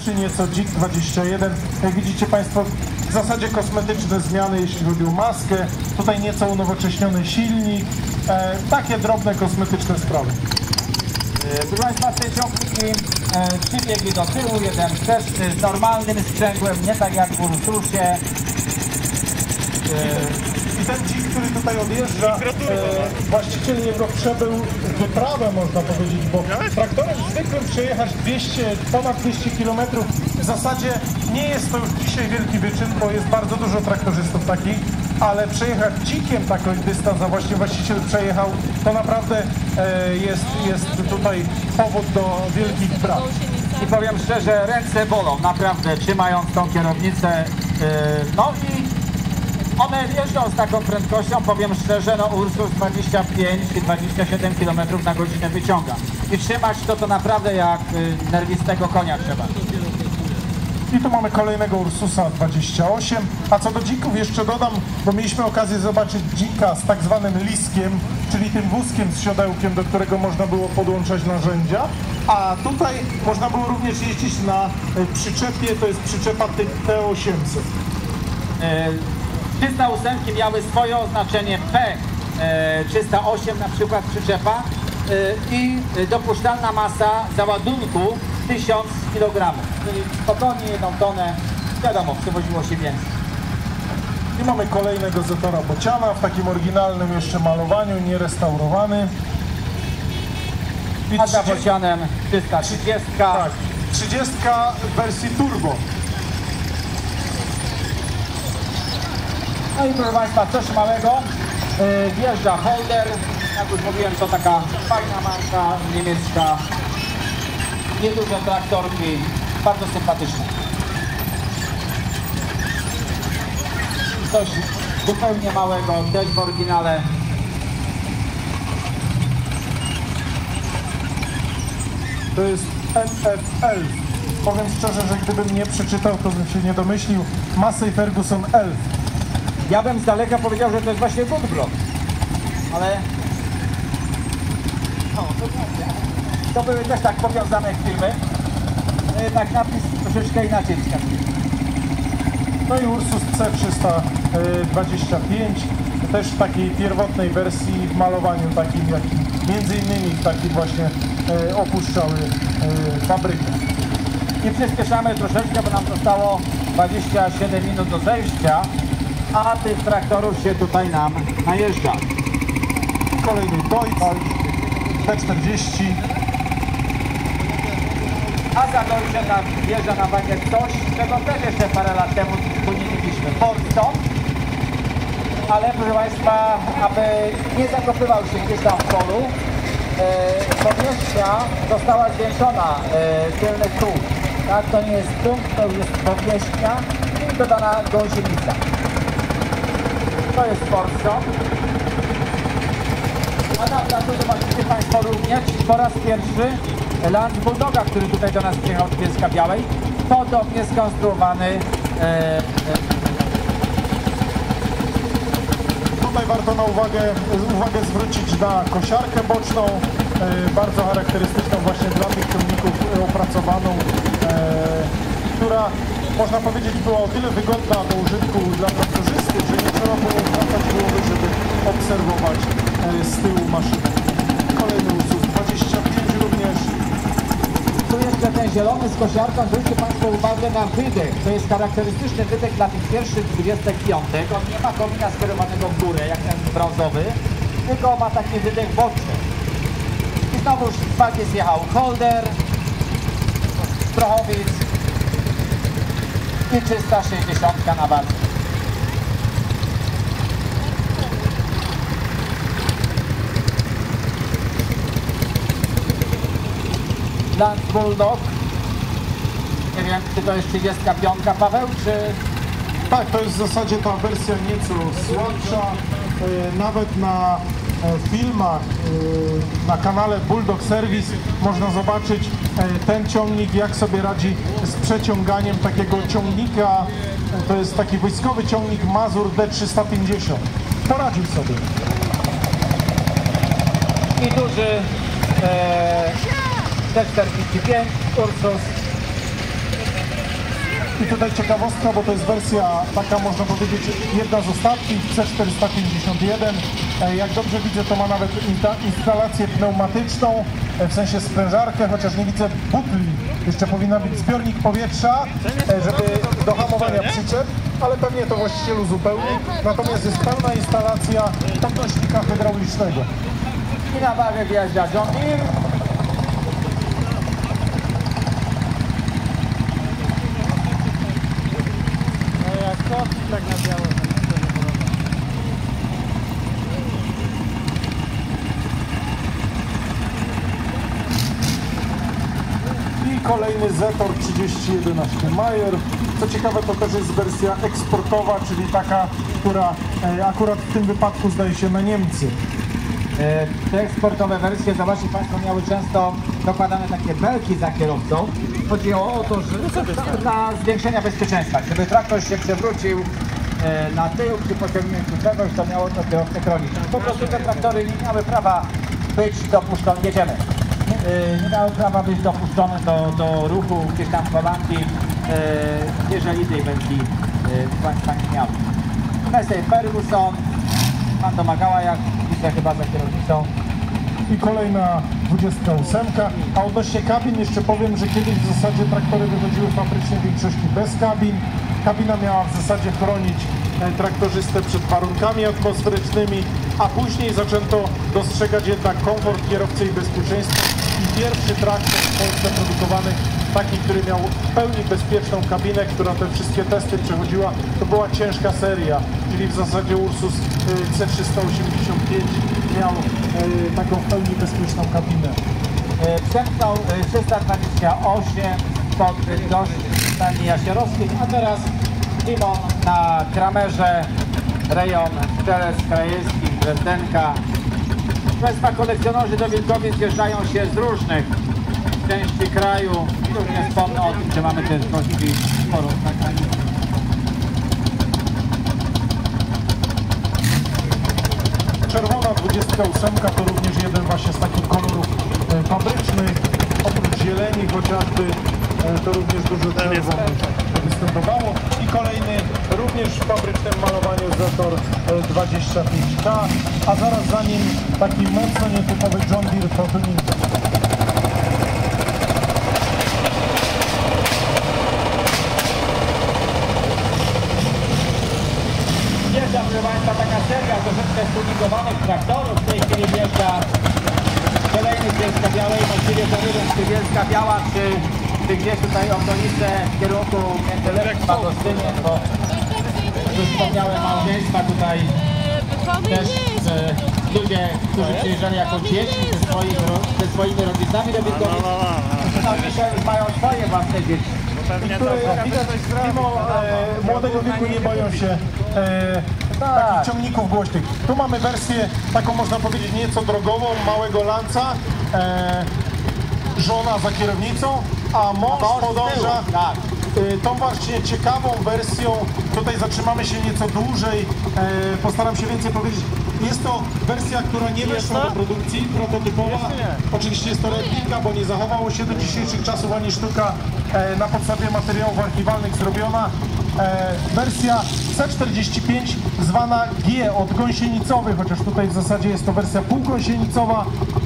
czy nieco Dzik 21. Jak widzicie Państwo, w zasadzie kosmetyczne zmiany, jeśli chodzi o maskę. Tutaj nieco unowocześniony silnik. Takie drobne kosmetyczne sprawy. Proszę Państwa, te ciągniki, 3 biegi do tyłu, jeden też z normalnym sprzęgłem, nie tak jak w Ursusie. I ten dzik, który tutaj odjeżdża, właściciel jego przebył wyprawę, można powiedzieć, bo traktorem zwykłym przejechać ponad 200 km w zasadzie nie jest to już dzisiaj wielki wyczyn, bo jest bardzo dużo traktorzystów takich, ale przejechać dzikiem taki dystans, a właśnie właściciel przejechał, to naprawdę jest tutaj powód do wielkich braw. I powiem szczerze, ręce bolą, naprawdę, trzymając tą kierownicę, no i one jeżdżą z taką prędkością, powiem szczerze, no Ursus 25-27 km na godzinę wyciąga. I trzymać to naprawdę jak nerwistego konia trzeba. I tu mamy kolejnego Ursusa 28, a co do dzików jeszcze dodam, bo mieliśmy okazję zobaczyć dzika z tak zwanym liskiem, czyli tym wózkiem z siodełkiem, do którego można było podłączać narzędzia, a tutaj można było również jeździć na przyczepie, to jest przyczepa T800. 308 miały swoje oznaczenie P, 308 na przykład przyczepa i dopuszczalna masa załadunku 1000 kg, czyli spokojnie 1 tonę, wiadomo, przewoziło się więcej. I mamy kolejnego Zetora Bociana w takim oryginalnym jeszcze malowaniu, nierestaurowany. A za Bocianem 330. Tak, 30 w wersji turbo. No i proszę Państwa, coś małego, wjeżdża Holder, jak już mówiłem, to taka fajna marka niemiecka, nieduże traktorki, bardzo sympatyczne. Coś zupełnie małego, też w oryginale. To jest NFL. Powiem szczerze, że gdybym nie przeczytał, to bym się nie domyślił. Massey Ferguson Elf. Ja bym z daleka powiedział, że to jest właśnie Woodblock, ale to były też tak powiązane firmy, tak napis troszeczkę inaczej wskazuje. No i Ursus C325, też w takiej pierwotnej wersji w malowaniu takim, jak między innymi w takim właśnie opuszczały fabrykę. I przyspieszamy troszeczkę, bo nam zostało 27 minut do zejścia, a tych traktorów się tutaj nam najeżdża. Kolejny Deutz T40. A za Deutsche wjeżdża na wagę coś, czego też jeszcze parę lat temu tu nie mieliśmy. Fordstone. Ale proszę Państwa, aby nie zakopywał się gdzieś tam w polu, powierzchnia została zwiększona tylnych kół. Tak, to nie jest punkt, to jest powierzchnia i dodana gąsienica. To jest Fordstone. A na placu zobaczycie Państwo również po raz pierwszy Land Bulldoga, który tutaj do nas przyjechał z Bielska-Białej. Podobnie skonstruowany. Tutaj warto na uwagę zwrócić na kosiarkę boczną, bardzo charakterystyczną właśnie dla tych ciągników opracowaną, która można powiedzieć była o tyle wygodna do użytku dla traktorzystów, że nie trzeba było wracać głowy, żeby obserwować z tyłu maszynę. Kolejny Ursus 25 również. Tu jeszcze ten zielony z kosiarką, zwróćcie Państwo uwagę na wydech. To jest charakterystyczny wydech dla tych pierwszych 25. On nie ma komina skierowanego w górę, jak ten brązowy, tylko ma taki wydech boczny. I znowuż z jest jechał Holder, Prochowic i 360 na wadze. Land Bulldog. Nie wiem, czy to jest 35, Paweł, czy... Tak, to jest w zasadzie ta wersja nieco słodsza. Nawet na filmach na kanale Bulldog Service można zobaczyć ten ciągnik, jak sobie radzi z przeciąganiem takiego ciągnika. To jest taki wojskowy ciągnik Mazur D350. Poradził sobie. I duży T45 Ursus. I tutaj ciekawostka, bo to jest wersja taka, można powiedzieć, jedna z ostatnich, C451. Jak dobrze widzę, to ma nawet instalację pneumatyczną, w sensie sprężarkę, chociaż nie widzę butli. Jeszcze powinna być zbiornik powietrza, żeby do hamowania przyczep, ale pewnie to właściciel uzupełni. Natomiast jest pełna instalacja podnośnika hydraulicznego. I na wagę wjeżdża John Deere. No jak to, tak na biało. I kolejny Zetor 3011 Mayer. Co ciekawe, to też jest wersja eksportowa, czyli taka, która akurat w tym wypadku zdaje się na Niemcy. Te eksportowe wersje, zobaczcie Państwo, miały często dokładane takie belki za kierowcą. Chodziło o to, że dla zwiększenia bezpieczeństwa, żeby traktor się przewrócił na tył przy pociągnięciu czegoś, to miało to kierowcę chronić. Po prostu te traktory nie miały prawa być dopuszczone, jedziemy. Nie miały prawa być dopuszczone do ruchu gdzieś tam w Holandii, jeżeli tej belki Państwa nie miały. Massey Ferguson, pan domagała, jak widzę, chyba za kierownicą. I kolejna 28. A odnośnie kabin jeszcze powiem, że kiedyś w zasadzie traktory wychodziły fabrycznie w większości bez kabin. Kabina miała w zasadzie chronić traktorzystę przed warunkami atmosferycznymi, a później zaczęto dostrzegać jednak komfort kierowcy i bezpieczeństwo. I pierwszy traktor w Polsce produkowany, taki, który miał w pełni bezpieczną kabinę, która te wszystkie testy przechodziła, to była ciężka seria, czyli w zasadzie Ursus C385 miał taką w pełni bezpieczną kabinę. Przemknął 328 pod Bydgoszcz w stanie Jasierowskiej, a teraz Timon na Kramerze, rejon Strzelec Krajewski, Dresdenka. Państwa kolekcjonerzy do Wilkowic zjeżdżają się z różnych części kraju. Już nie wspomnę o tym, że mamy też gości sporą zagraniczną. Czerwona 28 to również jeden właśnie z takich kolorów fabrycznych. Oprócz zieleni chociażby to również dużo czerwonych występowało. I kolejny również w fabrycznym malowaniu Zetor 25K, a zaraz za nim taki mocno nietypowy John Deere Fortuning. Wjeżdża, proszę Państwa, taka seria troszeczkę stuningowanych traktorów. W tej chwili wjeżdża kolejny z Bielska Białej, właściwie to nie wiem, czy Bielska Biała, czy gdzieś tutaj okolice w kierunku Międzylepki, Gostynie, bo już wspomniałem małżeństwa tutaj też ludzie, którzy przyjeżdżali jako dzieci ze swoimi rodzicami do Wilkowic. No dzisiaj już mają swoje własne dzieci. Które widać mimo młodego wieku nie boją się takich ciągników głośnych. Tu mamy wersję taką, można powiedzieć, nieco drogową, małego lanca, żona za kierownicą, a mąż podąża tą właśnie ciekawą wersją. Tutaj zatrzymamy się nieco dłużej, postaram się więcej powiedzieć. Jest to wersja, która nie weszła do produkcji, prototypowa. Oczywiście jest to replika, bo nie zachowało się do dzisiejszych czasów ani sztuka na podstawie materiałów archiwalnych zrobiona. Wersja C45 zwana G od gąsienicowy, chociaż tutaj w zasadzie jest to wersja półgąsienicowa.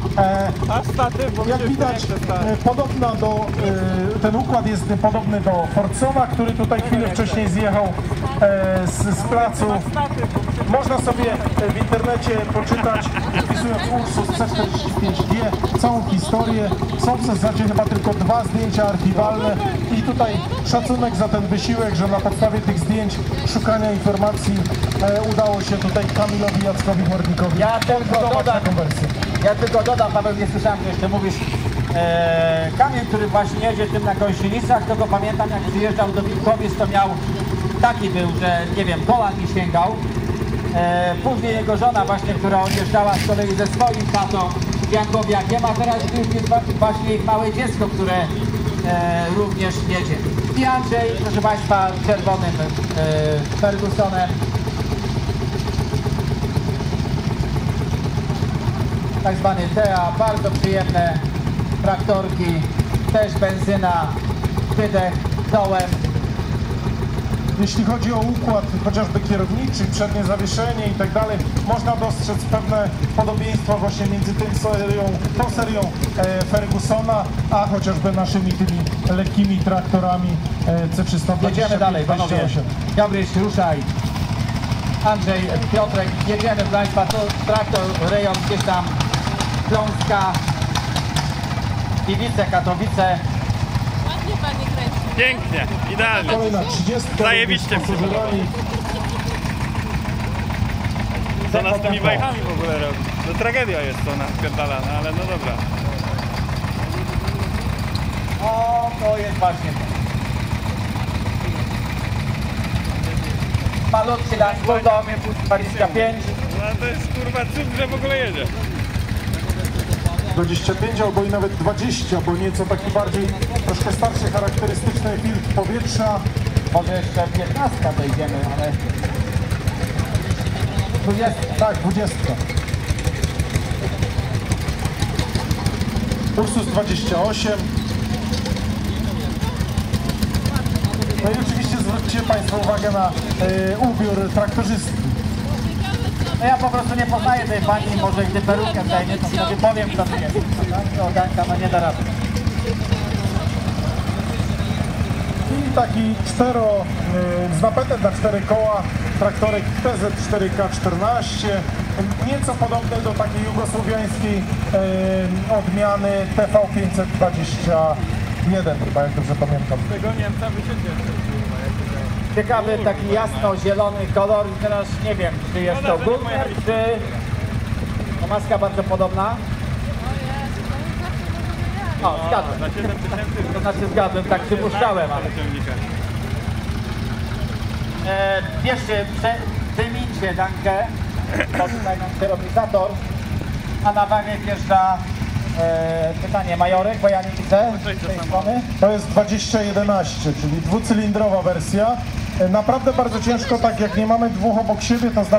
Jak widać, podobna do, ten układ jest podobny do Fordsona, który tutaj chwilę wcześniej zjechał z placu. Można sobie w internecie poczytać, wpisując Ursus C45G, całą historię. Są w zasadzie chyba tylko 2 zdjęcia archiwalne i tutaj szacunek za ten wysiłek, że na podstawie tych zdjęć, szukania informacji udało się tutaj Kamilowi Jackowi Chornikowi Ja tylko dodam, Paweł, nie słyszałem, że jeszcze mówisz, Kamil, który właśnie jedzie tym na gąsienicach, to go pamiętam, jak przyjeżdżał do Wilkowic, to miał taki był, że nie wiem, kolan nie sięgał. Później jego żona właśnie, która odjeżdżała z kolei ze swoim tatą Jankowiakiem, a teraz jest właśnie ich małe dziecko, które również jedzie. I Andrzej, proszę Państwa, czerwonym Fergusonem. Tak zwany TEA, bardzo przyjemne traktorki, też benzyna, wydech dołem. jeśli chodzi o układ chociażby kierowniczy, przednie zawieszenie i tak dalej, można dostrzec pewne podobieństwo właśnie między tą serią Fergusona, a chociażby naszymi tymi lekkimi traktorami C325. Jedziemy dalej, panowie. Gabryś, ruszaj. Andrzej, Piotrek, jedziemy, proszę Państwa, to traktor, rejon gdzieś tam, Śląska, Gliwice, Katowice. Ładnie pani kręci. Pięknie, idealnie. Kolejna 30. Zajebiście pasażerami. Co nas z tymi bajkami w ogóle robi? To tragedia jest to napierdalana, ale no dobra. O, to jest właśnie to. Malutki Land Bulldog, 25. No to jest kurwa cud, że w ogóle jedzie. 25 albo i nawet 20, bo nieco taki bardziej troszkę starszy, charakterystyczny filtr powietrza. Może jeszcze 15 dojdziemy, ale... 20, tak, 20. Ursus 28. No i oczywiście zwróćcie Państwo uwagę na ubiór traktorzysty. No ja po prostu nie poznaję tej pani, może gdy perukę zdejmie, to wtedy powiem, kto to jest. To Danka, no nie da rady. I taki z napetem na 4 koła traktorek TZ4K14, nieco podobny do takiej jugosłowiańskiej odmiany TV521, chyba, jak dobrze pamiętam. Tego Niemca by się cieszył. Ciekawy, taki jasno-zielony kolor i teraz nie wiem, czy jest to Gulmer, czy... No maska bardzo podobna. O, zgadłem. Za 7 tysięcy To znaczy zgadłem, tak przypuszczałem, ale... ciągnika. Bierzcie, wymińcie Dankę, bo tutaj nam kierownizator, a na wagę wjeżdża pytanie Majorek, bo ja nie widzę z tej strony. To jest 2011, czyli dwucylindrowa wersja. Naprawdę bardzo ciężko, tak jak nie mamy dwóch obok siebie, to